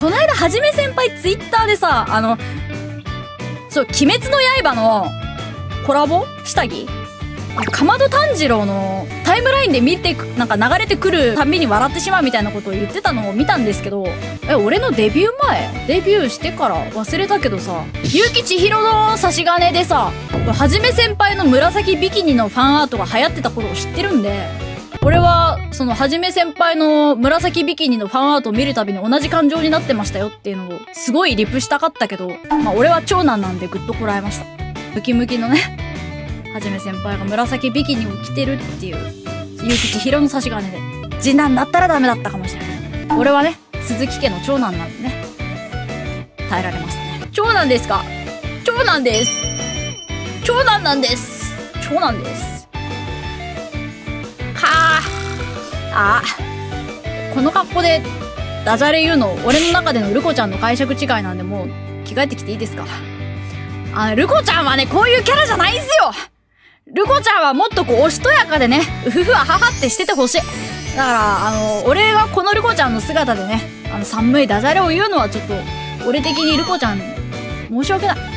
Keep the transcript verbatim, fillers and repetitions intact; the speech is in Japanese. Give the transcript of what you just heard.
この間はじめ先輩ツイッターでさ、あの、そう、鬼滅の刃のコラボ下着かまど炭治郎のタイムラインで見て、なんか流れてくるたびに笑ってしまうみたいなことを言ってたのを見たんですけど、え、俺のデビュー前デビューしてから忘れたけどさ、結城千尋の差し金でさ、はじめ先輩の紫ビキニのファンアートが流行ってたことを知ってるんで、俺は、その、はじめ先輩の紫ビキニのファンアートを見るたびに同じ感情になってましたよっていうのを、すごいリプしたかったけど、まあ俺は長男なんでぐっとこらえました。ムキムキのね、はじめ先輩が紫ビキニを着てるっていう、結城千尋の差し金で、次男だったらダメだったかもしれない。俺はね、鈴木家の長男なんでね、耐えられましたね。長男ですか？長男です。長男なんです。長男です。かあ。あこの格好でダジャレ言うの、俺の中でのルコちゃんの解釈違いなんで、もう着替えてきていいですか？あ、ルコちゃんはね、こういうキャラじゃないんすよ。ルコちゃんはもっとこう、おしとやかでね、うふふはははってしててほしい。だから、あの、俺がこのルコちゃんの姿でね、あの、寒いダジャレを言うのはちょっと、俺的にルコちゃん、申し訳ない。